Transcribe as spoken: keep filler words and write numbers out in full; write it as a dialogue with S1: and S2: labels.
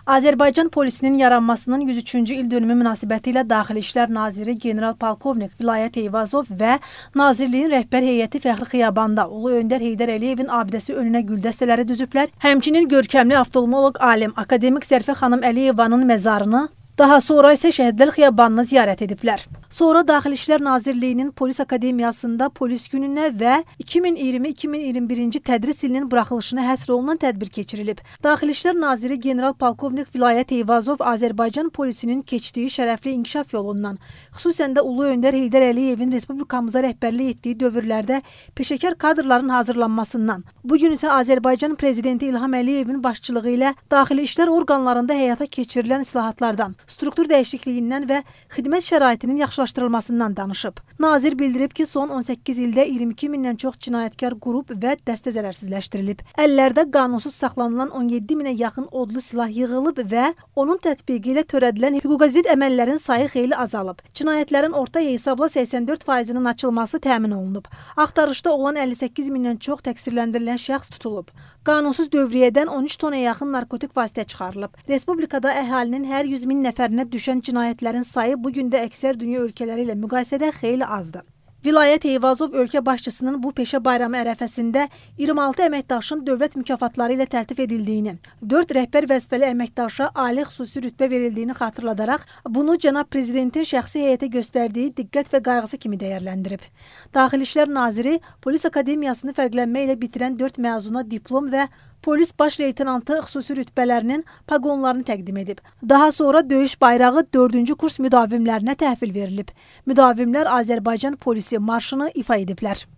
S1: Azərbaycan polisinin yaranmasının yüz üçüncü il dönümü münasibətilə Daxili İşlər Naziri General-Polkovnik Vilayət Eyvazov və Nazirliyin rəhbər heyəti Fəxri Xiyabanda Ulu Öndər Heydər Əliyevin abidəsi önünə gül dəstələri düzüblər. Həmçinin görkəmli oftalmoloq alim akademik Zərfə xanım Əliyevanın məzarını, daha sonra isə Şəhidlər Xiyabanını ziyarət ediblər. Sonra Daxili İşlər Nazirliyinin Polis Akademiyasında polis gününə və iki min iyirmi iki min iyirmi birinci tədris ilinin buraxılışına həsr olunan tədbir keçirilib. Daxili İşlər Naziri General-Polkovnik Vilayət Eyvazov Azərbaycan polisinin keçdiyi şərəfli inkişaf yolundan, xüsusən də Ulu Öndər Heydər Əliyevin Respublikamıza rəhbərlik etdiyi dövrlərdə peşəkar kadrların hazırlanmasından, bugün isə Azərbaycan Prezidenti İlham Əliyevin başçılığı ilə daxili işlər orqanlarında həyata keçirilən islahatlardan, struktur dəyişikliyindən və xidmət şəraitinin yaxşılaşdırılmasından danışıb. Nazir bildirib ki, son on səkkiz ildə iyirmi iki mindən çox cinayətkar qrup və dəstə zərərsizləşdirilib. Əllərdə qanunsuz saxlanılan on yeddi minə yaxın odlu silah yığılıb və onun tətbiqi ilə törədilən hüquqa zidd əməllərin sayı xeyli azalıb. Cinayətlərin orta hesabla səksən dörd faizinin açılması təmin olunub. Axtarışda olan əlli səkkiz mindən çox təqsirləndirilən şəxs tutulub. Qanunsuz dövriyyədən on üç tona yaxın narkotik vasitə çıxarılıb. Respublikada əhalinin hər yüz min nəfərinə düşən cinayətlərin sayı bugün də əksər dünya ölkələri ilə müqayisədə xeyli azdır. Vilayət Eyvazov ölkə başçısının bu peşə bayramı ərəfəsində iyirmi altı əməkdaşın dövlət mükafatları ilə təltif edildiyini, dörd rəhbər vəzifəli əməkdaşa ali xüsusi rütbə verildiyini xatırladaraq, bunu cənab prezidentin şəxsi heyətə göstərdiyi diqqət və qayğısı kimi dəyərləndirib. Daxili İşlər Naziri Polis Akademiyasını fərqlənmə ilə bitirən dörd məzuna diplom və polis baş leytenantı xüsusi rütbələrinin paqonlarını təqdim edib. Daha sonra döyüş bayrağı dördüncü kurs müdavimlərinə təhvil verilib. Müdavimlər Azərbaycan polisi marşını ifa ediblər.